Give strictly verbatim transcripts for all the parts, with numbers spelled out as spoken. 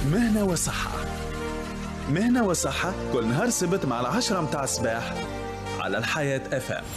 مهنة وصحة. مهنة وصحة كل نهار سبت مع العشرة متاع الصباح على الحياة اف ام.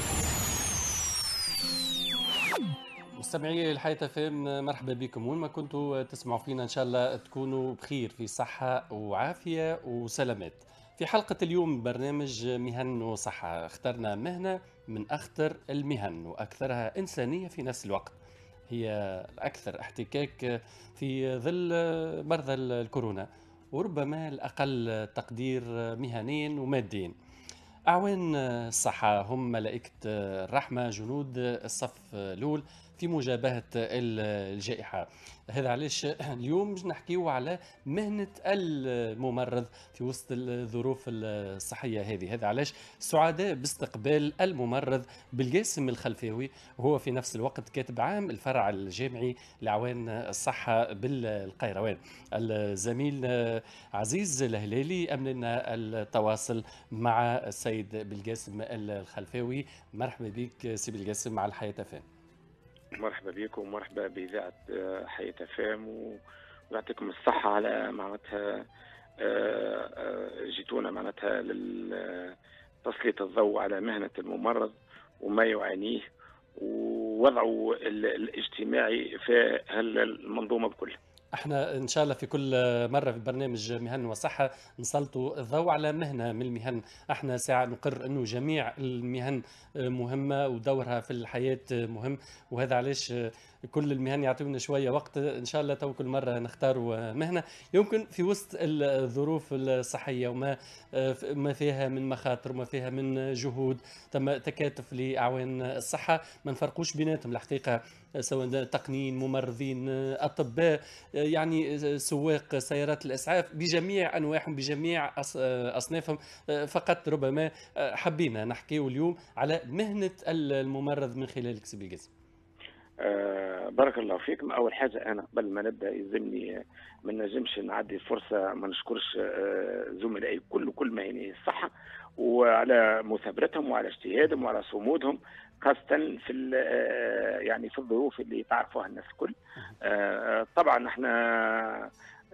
مستمعي الحياة اف ام، مرحبا بكم وين ما كنتوا تسمعوا فينا. ان شاء الله تكونوا بخير، في صحة وعافية وسلامات. في حلقة اليوم برنامج مهن وصحة اخترنا مهنة من أخطر المهن وأكثرها إنسانية في نفس الوقت. هي الأكثر احتكاك في ظل مرضى الكورونا، وربما الأقل تقدير مهنيا وماديا. أعوان الصحة هم ملائكة الرحمة، جنود الصف الأول في مجابهة الجائحة. هذا علاش اليوم باش نحكيو على مهنة الممرض في وسط الظروف الصحية هذه. هذا علاش سعداء باستقبال الممرض بالقاسم الخلفاوي، وهو في نفس الوقت كاتب عام الفرع الجامعي لأعوان الصحة بالقيروان. الزميل عزيز الهلالي أمن لنا التواصل مع السيد بالقاسم الخلفاوي. مرحبا بك سي بالقاسم مع الحياة فام. مرحبا بكم ومرحبا بإذاعة حياة فام، ويعطيكم الصحة على معناتها جيتونا معناتها لتسليط الضوء على مهنة الممرض وما يعانيه ووضعه الاجتماعي في المنظومة بكل. احنا ان شاء الله في كل مره في برنامج مهن وصحه نسلطوا الضوء على مهنه من المهن. احنا ساعه نقر انه جميع المهن مهمه ودورها في الحياه مهم، وهذا علاش كل المهن يعطيونا شويه وقت. ان شاء الله تو كل مره نختاروا مهنه يمكن في وسط الظروف الصحيه وما ما فيها من مخاطر وما فيها من جهود تم تكاتف لاعوان الصحه. ما نفرقوش بيناتهم الحقيقه، سواء تقنيين، ممرضين، اطباء، يعني سواق سيارات الاسعاف، بجميع انواعهم بجميع اصنافهم. فقط ربما حبينا نحكيو اليوم على مهنه الممرض من خلال سي بالقاسم. أه بارك الله فيكم. اول حاجه انا قبل ما نبدا يلزمني ما نجمش نعدي الفرصه ما نشكرش أه زملائي كل كل مهني الصحه وعلى مثابرتهم وعلى اجتهادهم وعلى صمودهم، خاصه في يعني في الظروف اللي تعرفوها الناس الكل. أه طبعا احنا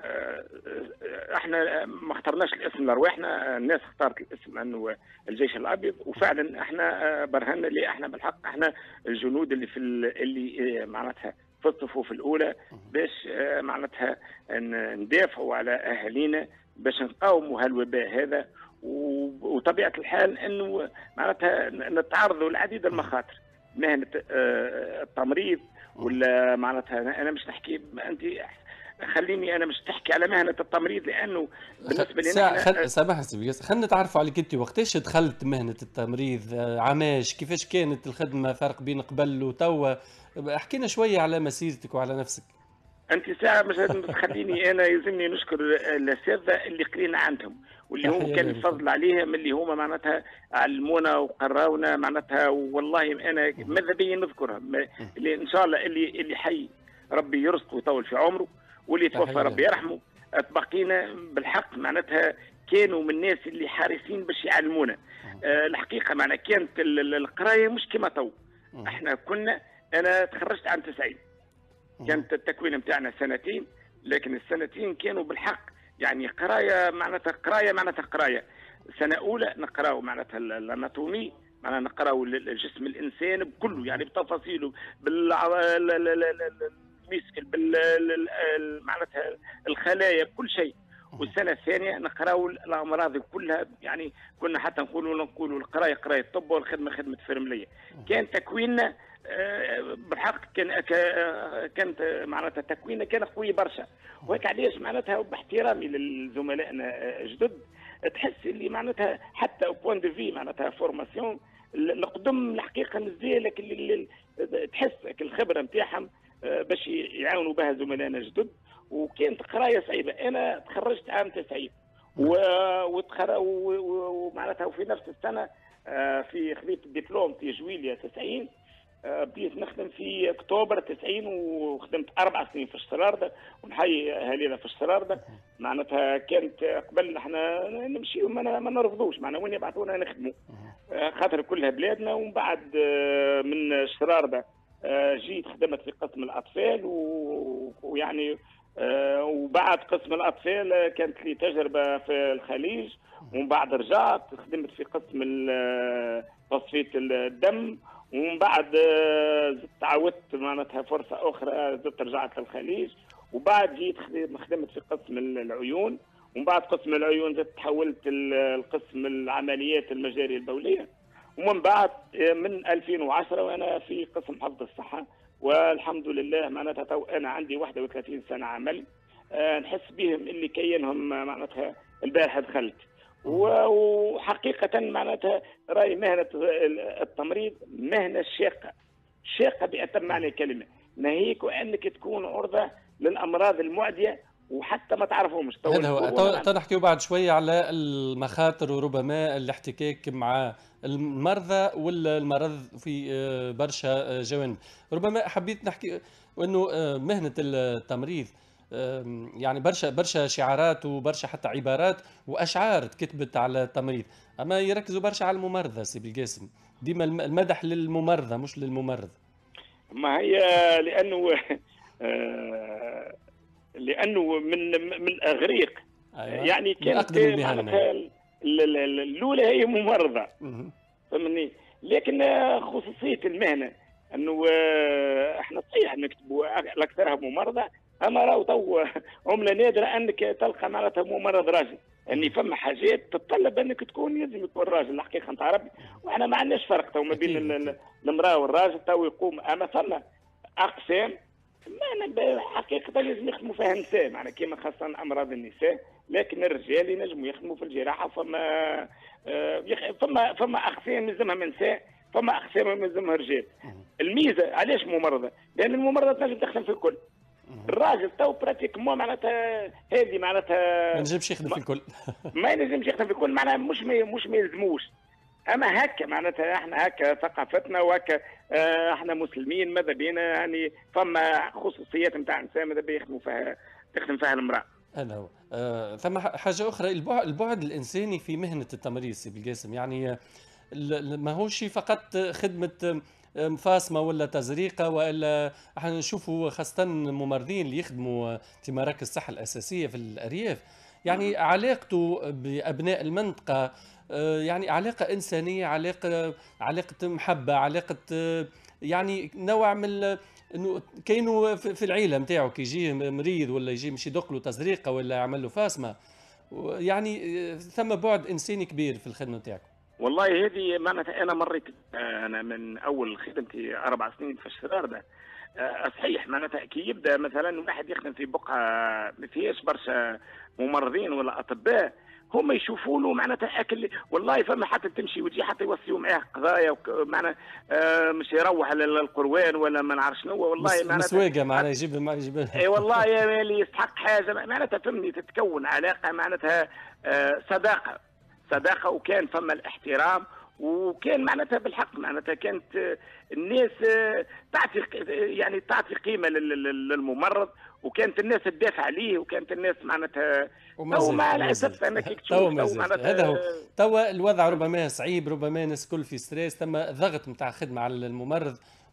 احنا ما اخترناش الاسم لارواحنا، الناس اختارت الاسم انه الجيش الابيض، وفعلا احنا برهنا اللي احنا بالحق احنا الجنود اللي في اللي معناتها في الصفوف الاولى باش معناتها ندافعوا على اهالينا باش نقاوموا هالوباء هذا. وطبيعه الحال انه معناتها نتعرضوا لعديد المخاطر. مهنه التمريض ولا معناتها انا مش نحكي، انت خليني انا مش تحكي على مهنه التمريض لانه بالنسبه لنا خل... سامحني سي، خلينا نتعرفوا عليك انت. وقتاش دخلت مهنه التمريض؟ عماش كيفاش كانت الخدمه؟ فرق بين قبل وتوا؟ احكينا شويه على مسيرتك وعلى نفسك. انت ساعه مش لازم تخليني انا يلزمني نشكر الاساتذه اللي قرينا عندهم واللي هم كان الفضل عليهم، اللي هما معناتها علمونا وقراونا معناتها. والله انا ماذا بي نذكرهم اللي ان شاء الله اللي اللي حي ربي يرزقه ويطول في عمره، واللي توفى ربي يرحمه. بقينا بالحق معناتها كانوا من الناس اللي حارسين باش يعلمونا. أه الحقيقه معنا كانت القرايه مش كما تو. احنا كنا انا تخرجت عام تسعين، كانت التكوين نتاعنا سنتين، لكن السنتين كانوا بالحق يعني قرايه معناتها قرايه معناتها قرايه. سنه اولى نقراو معناتها الاناتومي، معناتها نقراو الجسم الانسان بكله يعني بتفاصيله بال ميسكل بال معناتها الخلايا بكل شيء. والسنه الثانيه نقراو الامراض كلها، يعني كنا حتى نقولوا نقولوا القرايه قرايه طب والخدمه خدمه فرمليه. كان تكويننا بالحق كان كانت معناتها تكويننا كان قوي برشا. وهيك علاش معناتها باحترامي لزملائنا جدد تحس اللي معناتها حتى او بوان دو في معناتها فورماسيون القدم الحقيقه مزيان، لكن تحس الخبره نتاعهم باش يعاونوا بها زملائنا جدد. وكانت قرايه صعيبه. انا تخرجت عام تسعين ومعناتها وفي نفس السنه في خذيت الدبلوم في جويليا تسعين، بديت نخدم في اكتوبر تسعين وخدمت اربع سنين في الشرارده، ونحيي اهالينا في الشرارده. معناتها كانت قبل احنا نمشيو ما نرفضوش معنا وين يبعثونا نخدموا، خاطر كلها بلادنا. ومن بعد من الشرارده جيت خدمت في قسم الاطفال ويعني وبعد قسم الاطفال كانت لي تجربه في الخليج، ومن بعد رجعت خدمت في قسم تصفيه الدم، ومن بعد زدت تعودت معناتها فرصه اخرى زدت رجعت للخليج، وبعد جيت خدمت في قسم العيون، ومن بعد قسم العيون زدت تحولت القسم العمليات المجاري البوليه، ومن بعد من ألفين وعشرة وانا في قسم حفظ الصحه، والحمد لله معناتها تو انا عندي واحد وثلاثين سنه عمل. أه نحس بهم اللي كينهم معناتها البارحه دخلت، وحقيقه معناتها راي مهنه التمريض مهنه شاقه شاقه باتم معنى الكلمه، ناهيك وانك تكون عرضه للامراض المعديه وحتى ما تعرفهمش. هذا هو. تنحكيو بعد شويه على المخاطر وربما الاحتكاك مع المرضى والمرض في برشا جوانب. ربما حبيت نحكي انه مهنه التمريض يعني برشا برشا شعارات وبرشا حتى عبارات واشعار تكتبت على التمريض، اما يركزوا برشا على الممرضه سي بالقاسم، ديما المدح للممرضه مش للممرض. ما هي لانه لانه من من الاغريق. أيوة. يعني كانت الاولى هي ممرضه فهمني، لكن خصوصيه المهنه انه احنا صحيح نكتبوا اكثرها ممرضه، اما راهو تو عمله نادره انك تلقى معناتها ممرض راجل، يعني فما حاجات تتطلب انك تكون لازم يكون راجل الحقيقه نتاع ربي، واحنا ما عندناش فرق تو ما بين المراه والراجل، تو يقوم اما فما اقسام ما حقيقه لازم يخدموا فيها النساء، معناها كيما خاصه امراض النساء، لكن الرجال ينجموا يخدموا في الجراحه، فما فما فما اقسام يلزمها من نساء، فما اقسام يلزمها رجال. الميزه علاش ممرضه؟ لان الممرضه تنجم تخدم في الكل. الراجل تو براتيكمون معناتها هذه معناتها ما ينجمش يخدم في الكل. ما ينجمش يخدم في الكل، معناها مش ما مش ما يلزموش، اما هكا معناتها احنا هكا ثقافتنا وهكا اه احنا مسلمين ماذا بينا يعني فما خصوصيات نتاع النساء ماذا بيا يخدموا فيها تخدم فيها المراه. هذا هو. آه ثم حاجه اخرى، البعد, البعد الانساني في مهنه التمريض سي بالقاسم، يعني ما هوش فقط خدمه مفاسمه ولا تزريقه، والا احنا نشوفوا خاصه الممرضين اللي يخدموا في مراكز الصحه الاساسيه في الارياف، يعني علاقته بابناء المنطقه يعني علاقه انسانيه، علاقه علاقه محبه، علاقه يعني نوع من انه كاينه في العيله نتاعو كي يجي مريض ولا يجي مش يدق له تزريقه ولا يعمل له فاسمه، يعني ثم بعد انساني كبير في الخدمه نتاعكم. والله هذه معناتها انا مريت انا من اول خدمتي اربع سنين في الشرار ده صحيح، معناتها كي يبدا مثلا واحد يخدم في بقعه ما فيهاش برشا ممرضين ولا اطباء، هم يشوفوا له معناتها اكل، والله فما حتى تمشي وتجي حتى يوصيوا معاه قضايا معناها آه مش يروح للقروان ولا ما نعرف شنو، والله معناتها مسواقه معناها يجيب ما يجيب اي والله يا اللي يستحق حاجه معناتها فهمني، تتكون علاقه معناتها آه صداقه صداقه وكان فما الاحترام، وكان معناتها بالحق معناتها كانت الناس تعطي يعني تعطي قيمه للممرض، وكانت الناس تدافع عليه، وكانت الناس معناتها تو مع الاسف انك تشوف معناتها هذا هو. توا الوضع ربما صعيب، ربما الناس كل في ستريس، ثم ضغط نتاع خدمه على الممرض،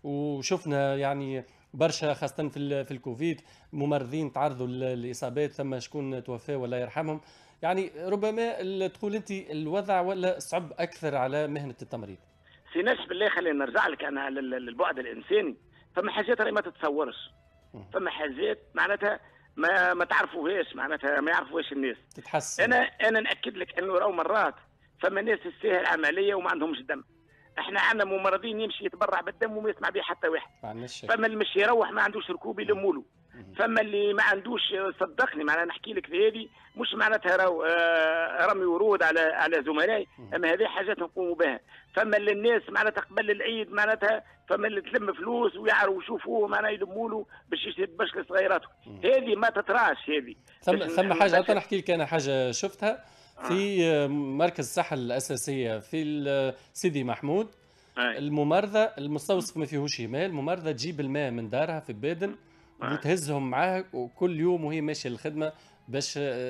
وشفنا يعني برشا خاصه في في الكوفيد ممرضين تعرضوا للاصابات، ثم شكون توفى ولا يرحمهم، يعني ربما تقول انت الوضع ولا صعب اكثر على مهنه التمريض؟ سي نجح بالله خلينا نرجع لك انا للبعد الانساني، فما حاجات راهي ما تتصورش، فما حاجات معناتها ما ما تعرفوهاش معناتها ما يعرفوهاش الناس تتحسن. انا انا ناكد لك انه راهو مرات فما ناس تستاهل عمليه وما عندهمش دم، احنا عندنا ممرضين يمشي يتبرع بالدم وما يسمع به حتى واحد، فما اللي مش يروح ما عندوش ركوب يلموا له، فما اللي ما عندوش صدقني معناها نحكي لك في هذه مش معناتها راهو آه رمي ورود على على زملائي، اما هذه حاجات نقوموا بها، فما اللي الناس معناتها قبل العيد معناتها فما اللي تلم فلوس ويعرفوا يشوفوه معناها يلموا له باش يشد باش لصغيراته، هذه ما تتراش هذه. ثم ثم حاجه انا نحكي لك انا حاجه شفتها في آه. مركز الصحه الاساسيه في سيدي محمود، آه. الممرضه المستوصف ما فيهوش مال، الممرضه تجيب الماء من دارها في بادن وتهزهم معاها وكل يوم وهي ماشيه للخدمه باش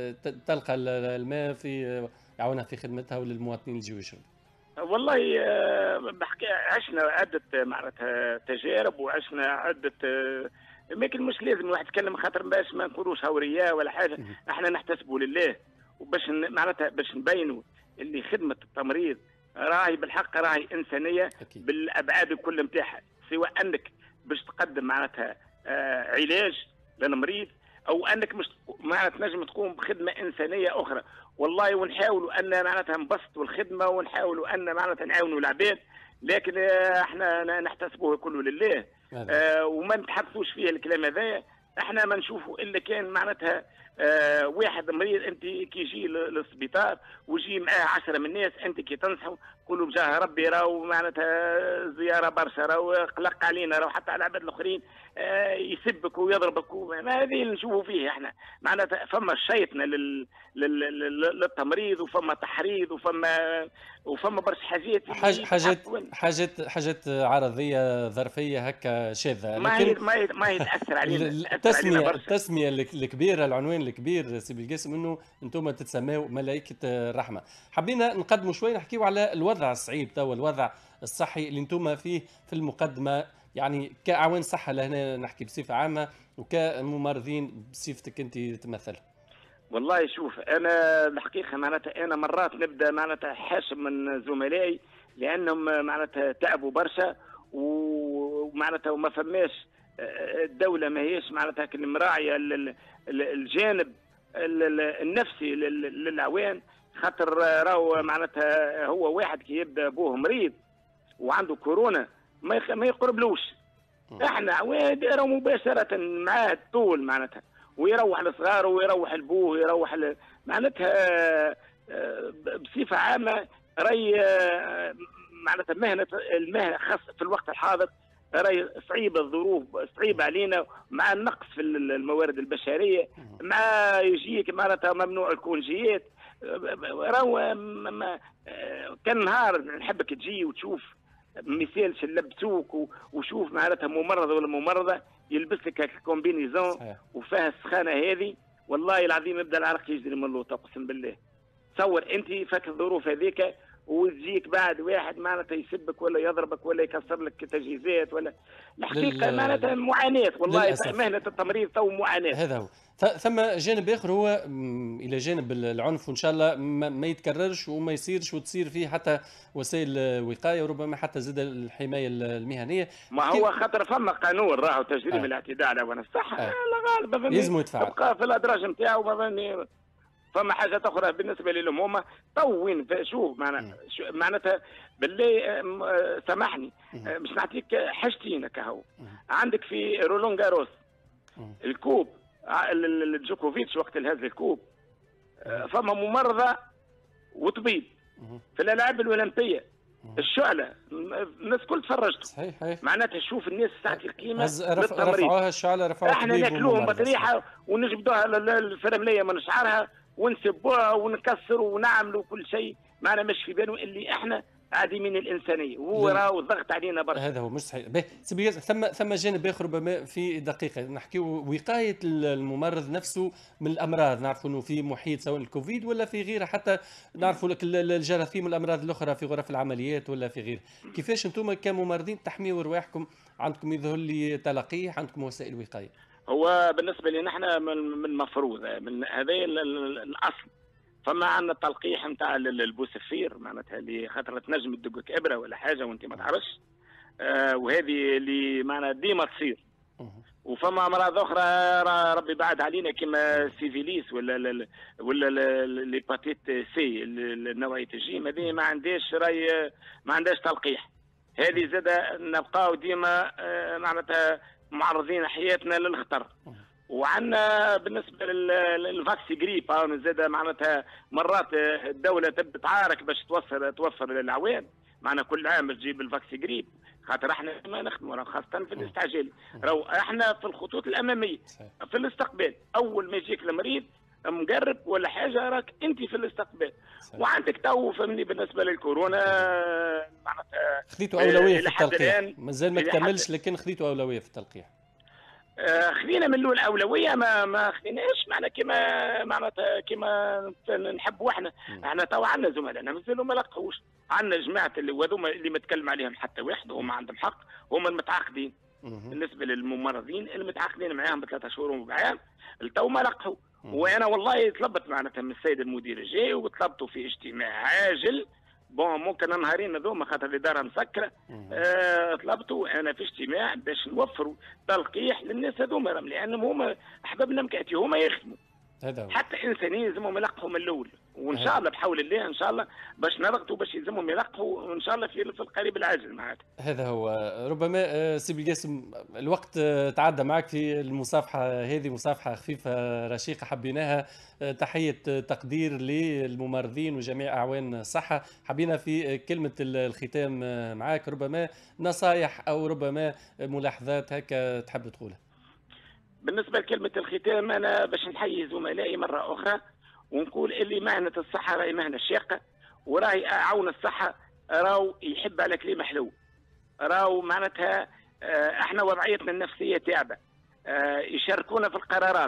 تلقى الماء في يعاونها في خدمتها وللمواطنين اللي يجوا يشربوا. والله بحكي عشنا عده معناتها تجارب وعشنا عده لكن مش لازم الواحد يتكلم خاطر باش ما نقولوش هوريه ولا حاجه. احنا نحتسبوا لله، وباش معناتها باش نبينوا اللي خدمه التمريض راهي بالحق راهي انسانيه أكيد. بالابعاد الكل نتاعها، سواء انك باش تقدم معناتها آه علاج للمريض، او انك مش معناتها تنجم تقوم بخدمه انسانيه اخرى. والله ونحاولوا ان معناتها نبسطوا الخدمه ونحاولوا ان معناتها نعاونوا العباد، لكن آه احنا نحتسبوه كله لله. آه وما نتحدثوش فيه الكلام هذايا. احنا ما نشوفوا الا كان معناتها آه واحد مريض انت كي يجي للسبيطار ويجي معاه عشرة من الناس، انت كي تنصحوا قولوا بجاه ربي راهو معناتها زياره برشا، راهو قلق علينا، راهو حتى على العباد الاخرين آه يسبك ويضربك، ما هذه اللي نشوفوا فيه احنا. معناتها فما شيطنه لل... لل... لل... للتمريض، وفما تحريض، وفما وفما برشا حاجات حاجات حاجات حاجات حاجات عرضيه ظرفيه هكا شاذه، ما هي ما هي ما هي تاثر علينا. التسميه التسميه الكبيره، العنوان الكبير سي بالقاسم انه انتم تتسموا ملائكه الرحمه. حبينا نقدموا شوي نحكيو على الوضع الصعيب توا، الوضع الصحي اللي انتم فيه في المقدمه، يعني كاعوان صحه لهنا نحكي بصفه عامه، وكممرضين بصفتك انت تمثل. والله شوف، انا الحقيقه معناتها انا مرات نبدا معناتها حاشم من زملائي لانهم معناتها تعبوا برشا، ومعناتها وما فماش الدوله ما هيش معناتها مراعيه الجانب النفسي للعوان. خاطر راهو معناتها هو واحد كي يبدا ابوه مريض وعنده كورونا ما يقربلوش، احنا عواد راهو مباشره معاه طول معناتها، ويروح لصغاره ويروح لبوه ويروح ل... معناتها بصفه عامه راهي معناتها مهنه المهنه خاصه في الوقت الحاضر راهي صعيبه، الظروف صعيبه علينا، مع النقص في الموارد البشريه، مع يجيك معناتها ممنوع الكونجيات. راهو كان نهار نحبك تجي وتشوف مثال شلبسوك وشوف معناتها ممرضه ولا ممرضه يلبس لك هاك الكومبينيزون وفيها السخانه هذه، والله العظيم يبدا العرق يجري من اللوطه اقسم بالله. تصور انت فاك الظروف هذيك ويجيك بعد واحد معناتها يسبك ولا يضربك ولا يكسر لك تجهيزات ولا الحقيقه لل... معناتها معاناه والله. مهنه التمريض تو معاناه. هذا هو. ثم جانب اخر هو الى جانب العنف، وان شاء الله ما يتكررش وما يصيرش وتصير فيه حتى وسائل وقايه وربما حتى زاد الحمايه المهنيه. ما هو خاطر فما قانون راهو تجريم آه. الاعتداء على عوان الصحه آه. لا غالبا لازم يتفعل تبقى في الادراج نتاعو. فما حاجه اخرى بالنسبه لهم هما طوين. شوف معناتها بالله سامحني مش نعطيك حاجتين كهو. عندك في رولون جاروس الكوب الجوكوفيتش وقت الهز الكوب فما ممرضه وطبيب في الالعاب الاولمبيه الشعله، الناس كل تفرجتوا. صحيح. معناتها شوف الناس تعطي القيمه رف... رفعوها الشعله، رفعوها احنا ناكلوهم بطريحه ونجبدوها الفرمليه من شعرها ونسبوها ونكسروا ونعملوا كل شيء، معنا مش في بالهم اللي احنا عديمين الانسانيه، وهو راهو الضغط علينا برشا. هذا هو مش صحيح. باهي ثم ثم جانب اخر ربما في دقيقه نحكيو وقايه الممرض نفسه من الامراض. نعرفوا انه في محيط سواء الكوفيد ولا في غيره، حتى نعرفوا لك الجراثيم والامراض الاخرى في غرف العمليات ولا في غيره. كيفاش انتم كممرضين تحميوا رواحكم؟ عندكم يظهر لي تلقيح، عندكم وسائل وقايه؟ هو بالنسبه لنا احنا من المفروض من هذا الاصل. فما عندنا التلقيح نتاع البوسفير معناتها اللي خاطر تنجم تدقك ابره ولا حاجه وانت ما تعرفش، آه وهذه اللي معنا ديما تصير. وفما امراض اخرى ربي بعد علينا كما سيفيليس ولا ال ولا الهيباتيت سي نوعيه الجيم، هذه ما عندهاش راي ما عندهاش تلقيح. هذه زاد نبقاو ديما آه معناتها معرضين حياتنا للخطر. وعندنا بالنسبه للفاكسي جريب زاد معناتها مرات الدوله تبدا تعارك باش توفر توفر للعوام، معنا كل عام تجيب الفاكسي جريب خاطر احنا ما نخدموا خاصه في الاستعجال، راهو احنا في الخطوط الاماميه في الاستقبال. اول ما يجيك المريض مقرب ولا حاجه راك انت في الاستقبال. وعندك تو فهمني بالنسبه للكورونا معناتها خذيتوا اولويه في التلقيح، مازال ما تكملش لكن خذيتوا اولويه في التلقيح. آه خذينا من الاول اولويه ما ما خذيناش معنا كما معناتها كما نحبوا احنا. احنا تو عندنا زملائنا مازالوا ما لقحوش. عندنا جماعه اللي هذوما اللي متكلم عليهم حتى واحد وهم عندهم حق، هما المتعاقدين بالنسبه للممرضين المتعاقدين معاهم بثلاثة شهور وربع التو ما لقحوا. وانا والله طلبت معناتها من السيد المدير الجاي وطلبته في اجتماع عاجل. بون ممكن نهارين هذوما خاطر الاداره مسكره. آه طلبته انا في اجتماع باش نوفروا تلقيح للناس هذوما لانهم هما احبابنا مكاتي هما يخدموا. حتى انسانيين يلزمهم يلقحوا من الاول وان شاء الله بحول الله ان شاء الله باش نضغطوا باش يلزمهم يلقحوا وان شاء الله في في القريب العاجل معناتها. هذا هو. ربما سي بالقاسم الوقت تعدى معك في المصافحه هذه، مصافحه خفيفه رشيقه حبيناها. تحيه تقدير للممرضين وجميع اعوان الصحه. حبينا في كلمه الختام معك ربما نصائح او ربما ملاحظات هكا تحب تقولها. بالنسبه لكلمه الختام انا باش نحيي زملائي مره اخرى ونقول اللي مهنه الصحه راهي مهنه شاقه وراهي عون الصحه راهو يحب على كلمه حلو. راهو معناتها احنا وضعيتنا النفسيه تعبه. يشاركونا في القرارات.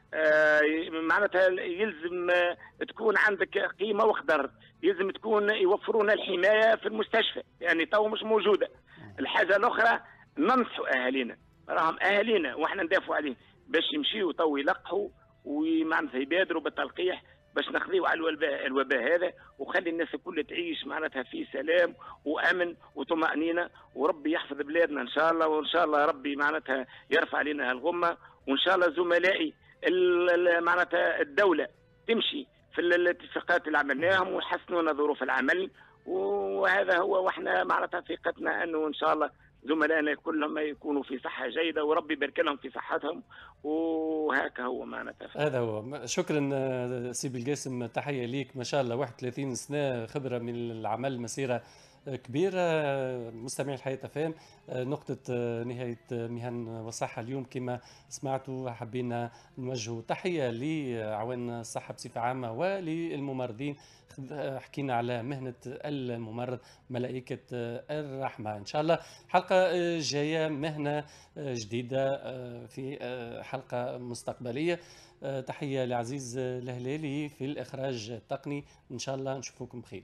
معناتها يلزم تكون عندك قيمه وقدر. يلزم تكون يوفرونا الحمايه في المستشفى يعني تو مش موجوده. الحاجه الاخرى ننصحوا اهالينا راهم اهالينا واحنا ندافعوا عليهم باش يمشيوا تو يلقحوا ومعناتها يبادروا بالتلقيح باش نقضيوا على الوباء الوباء هذا وخلي الناس الكل تعيش معناتها في سلام وامن وطمانينه وربي يحفظ بلادنا ان شاء الله وان شاء الله ربي معناتها يرفع علينا الغمه وان شاء الله زملائي معناتها الدوله تمشي في الاتفاقات اللي عملناهم ويحسنوا لنا ظروف العمل وهذا هو واحنا معناتها ثقتنا انه ان شاء الله زملائنا كلهم يكونوا في صحه جيده وربي يبارك لهم في صحتهم وهكا هو معناتها. هذا هو. شكرا سي بالقاسم. تحيه ليك ما شاء الله واحد وثلاثين سنه خبره من العمل مسيره كبيره. مستمعي الحياه فهم نقطه نهايه مهن والصحه اليوم كما سمعتوا حبينا نوجه تحيه لعوان الصحه بصفه عامه وللممرضين. حكينا على مهنه الممرض ملائكه الرحمه. ان شاء الله حلقه جايه مهنه جديده في حلقه مستقبليه. تحيه لعزيز الهلالي في الاخراج التقني. ان شاء الله نشوفكم بخير.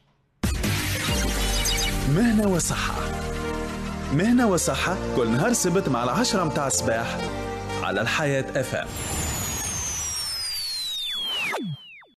مهنة وصحة. مهنة وصحة كل نهار سبت مع العشرة متاع الصباح على الحياة اف ام.